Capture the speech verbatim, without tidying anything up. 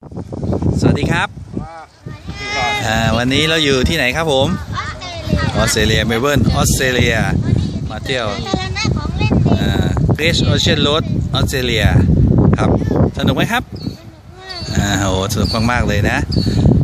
สวัสดีครับวันนี้เราอยู่ที่ไหนครับผมออสเตรเลียเมลเบิร์นออสเตรเลียมาเที่ยวเกรชโอเชียนโรดออสเตรเลียครับสนุกไหมครับอ่าโหสนุกมากๆเลยนะ